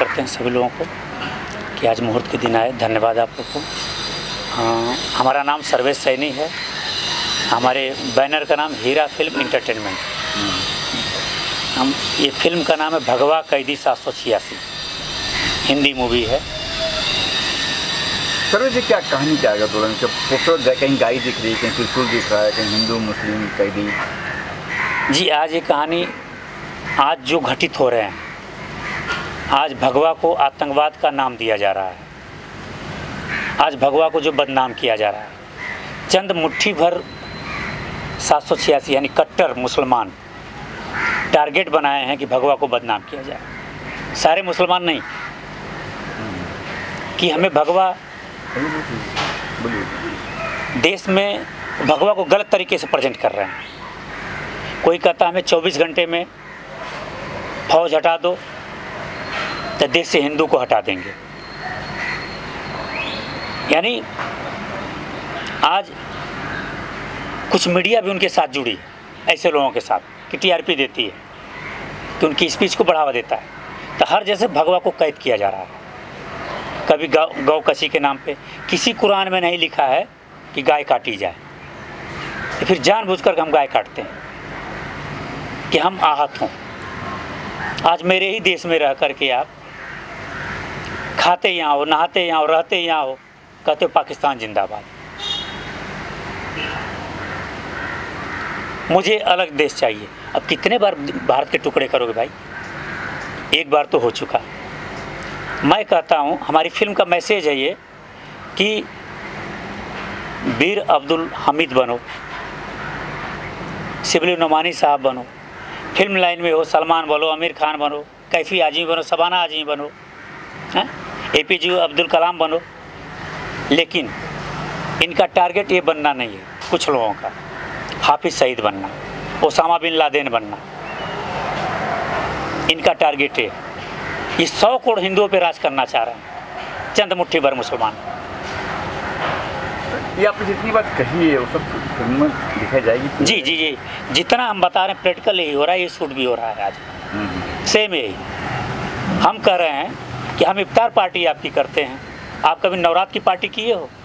करते हैं सभी लोगों को कि आज मुहूर्त के दिन आए। धन्यवाद आप लोग को। हमारा नाम सर्वेश सैनी है। हमारे बैनर का नाम हीरा फिल्म इंटरटेनमेंट। ये फिल्म का नाम है भगवा कैदी 786, हिंदी मूवी है। सर जी क्या कहानी क्या है? थोड़ा पोस्टर कहीं गाय दिख रही है, कहीं त्रिशूल दिख रहा है, कहीं हिंदू मुस्लिम कैदी। जी आज ये कहानी आज जो घटित हो रहे हैं, आज भगवा को आतंकवाद का नाम दिया जा रहा है। आज भगवा को जो बदनाम किया जा रहा है, चंद मुट्ठी भर 786 यानी कट्टर मुसलमान टारगेट बनाए हैं कि भगवा को बदनाम किया जाए। सारे मुसलमान नहीं, कि हमें भगवा देश में भगवा को गलत तरीके से प्रेजेंट कर रहे हैं। कोई कहता हमें 24 घंटे में फौज हटा दो तो देश से हिंदू को हटा देंगे। यानी आज कुछ मीडिया भी उनके साथ जुड़ी ऐसे लोगों के साथ कि टीआरपी देती है, कि उनकी स्पीच को बढ़ावा देता है। तो हर जैसे भगवा को कैद किया जा रहा है। कभी गौ कसी के नाम पे, किसी कुरान में नहीं लिखा है कि गाय काटी जाए, तो फिर जानबूझकर हम गाय काटते हैं कि हम आहत हों। आज मेरे ही देश में रह करके आप खाते यहाँ हो, नहाते यहाँ हो, रहते यहाँ हो, कहते हो पाकिस्तान जिंदाबाद। मुझे अलग देश चाहिए। अब कितने बार भारत के टुकड़े करोगे भाई? एक बार तो हो चुका। मैं कहता हूँ हमारी फिल्म का मैसेज है ये कि वीर अब्दुल हमीद बनो, शिबली नोमानी साहब बनो, फिल्म लाइन में हो सलमान बनो, आमिर खान बनो, कैफी आजमी बनो, शबाना आजमी बनो, हैं APJ अब्दुल कलाम बनो, लेकिन इनका टारगेट ये बनना नहीं है। कुछ लोगों का हाफिज सईद बनना, ओसामा बिन लादेन बनना, इनका टारगेट है। ये 100 करोड़ हिंदुओं पे राज करना चाह रहे हैं चंद मुट्ठी भर मुसलमान। ये आपने जितनी बात कही है वो सब फिल्म में दिखाई जाएगी? जी जी जी, जितना हम बता रहे हैं प्रैक्टिकल यही हो रहा है। ये शूट भी हो रहा है आज सेम यही। हम कह रहे हैं कि हम इफ्तार पार्टी आपकी करते हैं, आप कभी नवरात्र की पार्टी किए हो?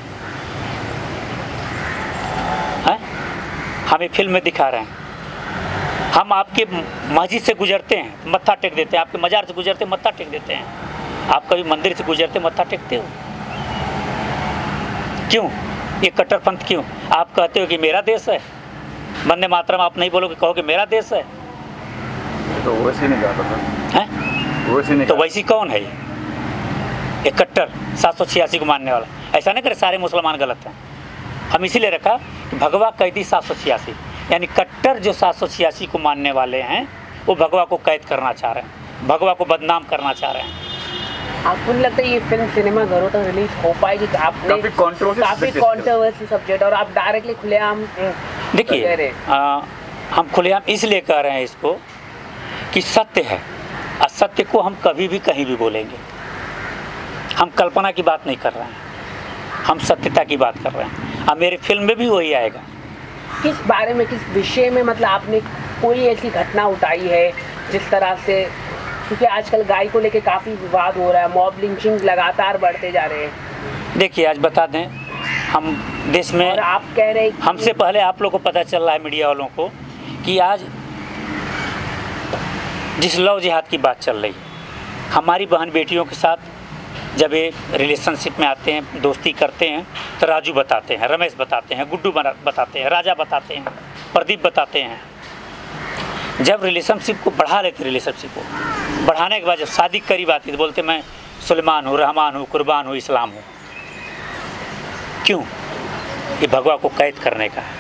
हैं? हम ये फिल्म में दिखा रहे हैं। हम आपके मस्जिद से गुजरते हैं मत्था टेक देते हैं, आपके मजार से गुजरते मत्था टेक देते हैं। आप कभी मंदिर से गुजरते मत्था टेकते हो? क्यों? ये कट्टरपंथ क्यों? आप कहते हो कि मेरा देश है, वंदे मातरम आप नहीं बोलोगे, कहोगे मेरा देश है। तो वैसे नहीं कहा हैं? वैसे नहीं। तो वैसी कौन है ये कट्टर 786 को मानने वाला? ऐसा नहीं करे सारे मुसलमान गलत हैं। हम इसीलिए रखा कि भगवा कैदी 786, यानी कट्टर जो 786 को मानने वाले हैं वो भगवा को कैद करना चाह रहे हैं, भगवा को बदनाम करना चाह रहे हैं। आपको नहीं लगता ये फिल्म सिनेमा घरों तक रिलीज हो पाएगी? आपने काफ़ी कंट्रोवर्सी सब्जेक्ट और आप डायरेक्टली खुलेआम देखिए, हम खुलेआम इसलिए कह रहे हैं इसको कि सत्य है। असत्य को हम कभी भी कहीं भी बोलेंगे। हम कल्पना की बात नहीं कर रहे हैं, हम सत्यता की बात कर रहे हैं। अब मेरे फिल्म में भी वही आएगा। किस बारे में, किस विषय में, मतलब आपने कोई ऐसी घटना उठाई है जिस तरह से, क्योंकि आजकल गाय को लेके काफ़ी विवाद हो रहा है, मॉब लिंचिंग लगातार बढ़ते जा रहे हैं। देखिए आज बता दें, हम देश में, और आप कह रहे हैं हमसे पहले आप लोग को पता चल रहा है मीडिया वालों को कि आज जिस लव जिहाद की बात चल रही है, हमारी बहन बेटियों के साथ जब ये रिलेशनशिप में आते हैं, दोस्ती करते हैं, तो राजू बताते हैं, रमेश बताते हैं, गुड्डू बताते हैं, राजा बताते हैं, प्रदीप बताते हैं। जब रिलेशनशिप को बढ़ा लेते, रिलेशनशिप को बढ़ाने के बाद जब शादी करीब आती तो बोलते मैं सुलेमान हूँ, रहमान हूँ, कुर्बान हूँ, इस्लाम हूँ। क्यों? ये भगवा को कैद करने का है।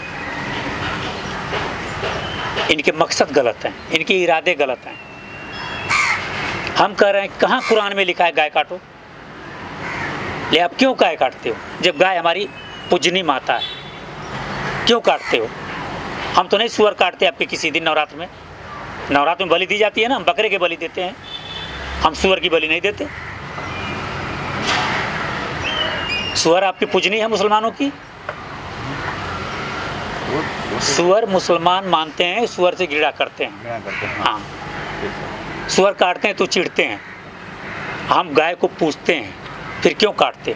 इनके मकसद गलत हैं, इनके इरादे गलत हैं। हम कह रहे हैं कहाँ कुरान में लिखा है गाय काटो? ले आप क्यों गाय काटते हो जब गाय हमारी पूजनी माता है? क्यों काटते हो? हम तो नहीं सुअर काटते आपके किसी दिन नवरात्र में। नवरात्र में बलि दी जाती है ना, हम बकरे के बलि देते हैं, हम सुअर की बलि नहीं देते। सुअर आपकी पूजनी है मुसलमानों की। सुअर मुसलमान मानते हैं, सुअर से घृणा करते हैं। हाँ, सुअर काटते हैं तो चिढ़ते हैं, हम गाय को पूछते हैं, फिर क्यों काटते?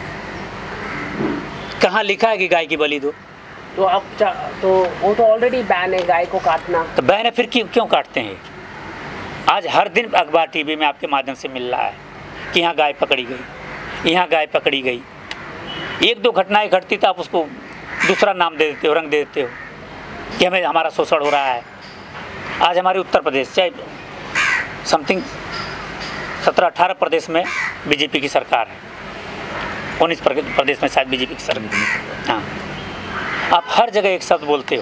कहाँ लिखा है कि गाय की बलि दो? तो अब तो वो तो ऑलरेडी बैन है गाय को काटना। तो बैन है, फिर क्यों काटते हैं? आज हर दिन अखबार टीवी में आपके माध्यम से मिल रहा है कि यहाँ गाय पकड़ी गई, यहाँ गाय पकड़ी गई। एक दो घटनाएं घटती तो आप उसको दूसरा नाम दे देते हो, रंग दे देते हो कि हमारा शोषण हो रहा है। आज हमारे उत्तर प्रदेश, चाहे समथिंग 17-18 प्रदेश में बीजेपी की सरकार है, 19 प्रदेश में शायद बीजेपी की सरकार। हाँ, आप हर जगह एक शब्द बोलते हो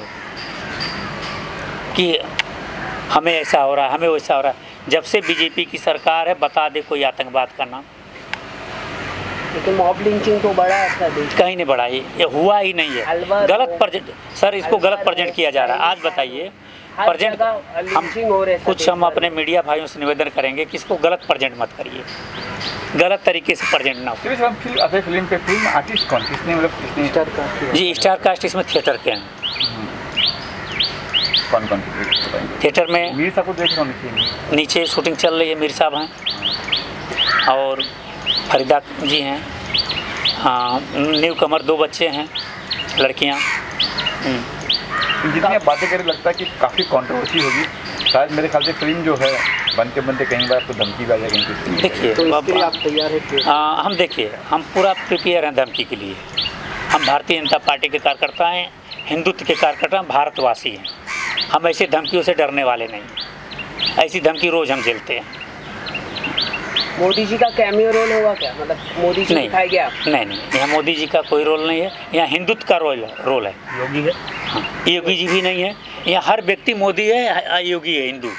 कि हमें ऐसा हो रहा है, हमें वैसा हो रहा है। जब से बीजेपी की सरकार है, बता दे कोई आतंकवाद का नाम। लेकिन मॉब लिंचिंग तो बड़ा है, कहीं नहीं बढ़ा, ये हुआ ही नहीं है। गलत प्रेजेंट सर, इसको गलत प्रेजेंट किया जा रहा है। आज बताइए प्रेजेंट, हम अपने मीडिया भाइयों से निवेदन करेंगे कि इसको गलत प्रेजेंट मत करिए, गलत तरीके से प्रेजेंट ना हो। फिल्म पे फिल्म आर्टिस्ट कौन, किसने मतलब किसने? जी, स्टार कास्ट इसमें थिएटर के हैं। कौन कौन थिएटर में मीर साहब को देख रहा हूँ, नीचे शूटिंग चल रही है, मीर साहब हैं और फरीदा जी हैं। हाँ, न्यू कमर 2 बच्चे हैं, लड़कियाँ। जितनी आप बातें करें लगता है कि काफ़ी कंट्रोवर्सी होगी शायद। मेरे ख्याल से फिल्म जो है बनते बनते कहीं बार आपको धमकी भी आ जाएगी। देखिए, तो इसके लिए आप तैयार हैं? हम देखिए, हम पूरा प्रिपेयर हैं धमकी के लिए। हम भारतीय जनता पार्टी के कार्यकर्ता हैं, हिंदुत्व के कार्यकर्ता हैं, भारतवासी हैं। हम ऐसे धमकियों से डरने वाले नहीं हैं। ऐसी धमकी रोज़ हम झेलते हैं। मोदी जी का कैमियो रोल होगा क्या? मतलब मोदी जी दिखाया गया? नहीं, यहाँ मोदी जी का कोई रोल नहीं है। यहाँ हिंदुत्व का रोल है। योगी है? हाँ, योगी जी भी नहीं है। यहाँ हर व्यक्ति मोदी है, योगी है। हिंदू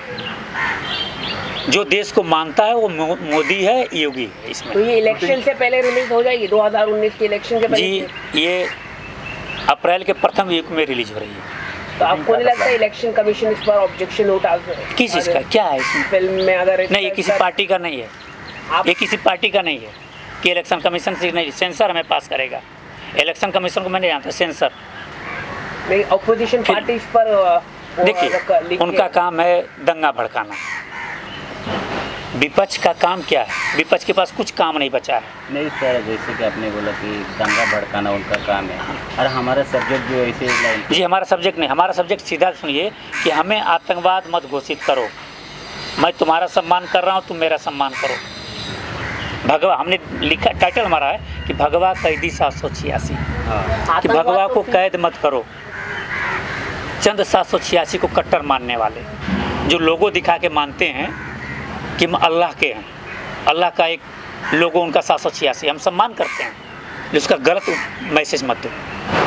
जो देश को मानता है वो मोदी है, योगी है इसमें। तो ये इलेक्शन से पहले रिलीज हो जाएगी, 2019 के इलेक्शन के पहले? जी, ये अप्रैल के प्रथम वीक में रिलीज हो रही है। तो आपको नहीं लगता इलेक्शन कमीशन इस पर ऑब्जेक्शन उठा? किस चीज़ का क्या है इसमें? फिल्म में अगर नहीं, ये किसी पार्टी का नहीं है। ये किसी पार्टी का नहीं है कि इलेक्शन कमीशन से नहीं, सेंसर हमें पास करेगा। इलेक्शन कमीशन को मैंने जानता, सेंसर नहीं। अपोजिशन पार्टी इस पर देखिए, उनका काम है दंगा भड़काना। विपक्ष का काम क्या है? विपक्ष के पास कुछ काम नहीं बचा है। नहीं सर, जैसे कि आपने बोला कि दंगा भड़काना उनका काम है, और हमारा सब्जेक्ट जो ऐसे जी, हमारा सब्जेक्ट नहीं। हमारा सब्जेक्ट सीधा सुनिए कि हमें आतंकवाद मत घोषित करो। मैं तुम्हारा सम्मान कर रहा हूँ, तुम मेरा सम्मान करो। भगवा, हमने लिखा, टाइटल हमारा है कि भगवा कैदी 786, कि भगवा को कैद मत करो। चंद 786 को कट्टर मानने वाले, जो लोगों दिखा के मानते हैं कि हम अल्लाह के हैं, अल्लाह का एक लोगो उनका 786, हम सम्मान करते हैं, जिसका गलत मैसेज मत दो।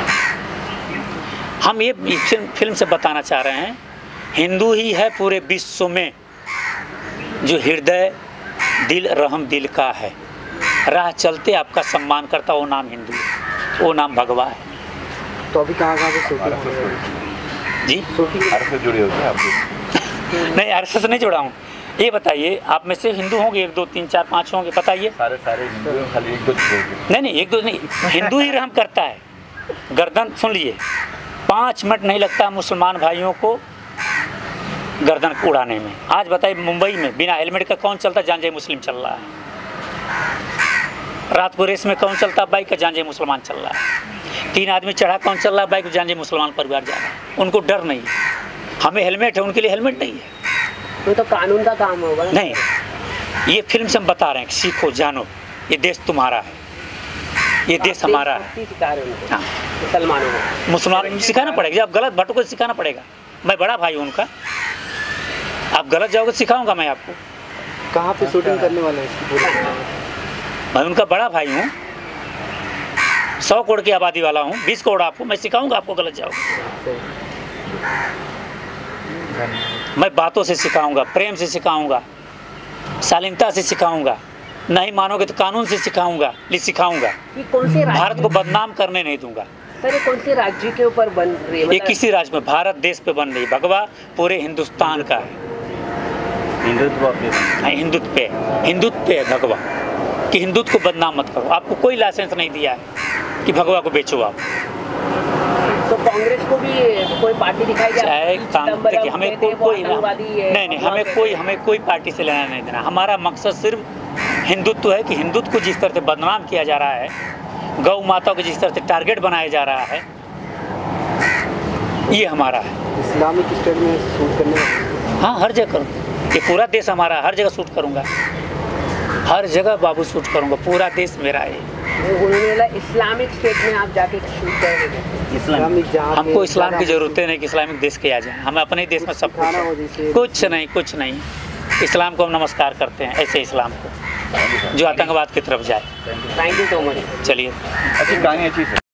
हम ये फिल्म से बताना चाह रहे हैं, हिंदू ही है पूरे विश्व में जो हृदय दिल रहम दिल का है, राह चलते आपका सम्मान करता, वो नाम हिंदू है, वो नाम भगवा है। तो अभी कहाँ से शूटिंग जी? से जुड़े होते हैं आप? नहीं, आरएसएस से नहीं जुड़ा हूँ। ये बताइए, आप में से हिंदू होंगे 1 2 3 4 5 होंगे, बताइए। सारे हिंदू हैं, खाली 1 2 नहीं, 1 2 नहीं, हिंदू ही रहम करता है। गर्दन सुन लीजिए, 5 मिनट नहीं लगता मुसलमान भाइयों को गर्दन उड़ाने में। आज बताइए, मुंबई में बिना हेलमेट का कौन चलता? जान जाए मुस्लिम चल रहा है। रात को रेस में कौन चलता बाइक का? जान जाए मुसलमान चल रहा है। 3 आदमी चढ़ा कौन चल रहा है बाइक? जान जाए मुसलमान परिवार जा रहा है। उनको डर नहीं है। हमें हेलमेट है, उनके लिए हेलमेट नहीं है। तो कानून का काम होगा नहीं। ये फिल्म से हम बता रहे हैं, सीखो, जानो, ये देश तुम्हारा है, ये देश हमारा है। हाँ, मुसलमान सिखाना पड़ेगा। जब गलत भट्टों को सिखाना पड़ेगा। मैं बड़ा भाई हूँ उनका, आप गलत जाओगे सिखाऊंगा मैं आपको। कहाँ पे शूटिंग करने वाले हैं? मैं उनका बड़ा भाई हूँ, 100 करोड़ की आबादी वाला हूँ, 20 करोड़ आपको, मैं सिखाऊंगा आपको गलत जाओगे। मैं बातों से सिखाऊंगा, प्रेम से सिखाऊंगा, शालीनता से सिखाऊंगा। नहीं मानोगे तो कानून से सिखाऊंगा, भारत को बदनाम करने नहीं दूंगा। सर, ये कौन से राज्य के ऊपर बन रही है? ये किसी राज्य में, भारत देश पे बन रही है। भगवा पूरे हिंदुस्तान का है। हिंदुत्व पे है भगवा, कि हिंदुत्व को बदनाम मत करो। आपको कोई लाइसेंस नहीं दिया है कि भगवा को बेचो आप। तो कांग्रेस को भी कोई पार्टी दिखाई जाए? हमें कोई नहीं, हमें कोई पार्टी से लेना नहीं देना। हमारा मकसद सिर्फ हिंदुत्व है कि हिंदुत्व को जिस तरह से बदनाम किया जा रहा है, गौ माता को जिस तरह से टारगेट बनाया जा रहा है, ये हमारा है। इस्लामिक स्टेट में शूट करने का? हाँ, हर जगह करूँ, ये पूरा देश हमारा है, हर जगह शूट करूँगा, हर जगह बाबू शूट करूँगा, पूरा देश मेरा है। उन्होंने बोला इस्लामिक स्टेट में आप जाके शूट करेंगे। इस्लामिक जहाँ पे हमको इस्लाम की ज़रूरत नहीं कि इस्लामिक देश के आ जाए, हमें अपने देश में सब खाना हो जैसे कुछ नहीं, कुछ नहीं। इस्लाम को हम नमस्कार करते हैं, ऐसे इस्लाम को जो आतंकवाद की तरफ जाए। Thank you so much. चलिए, अच्छी कहानी, अच्छी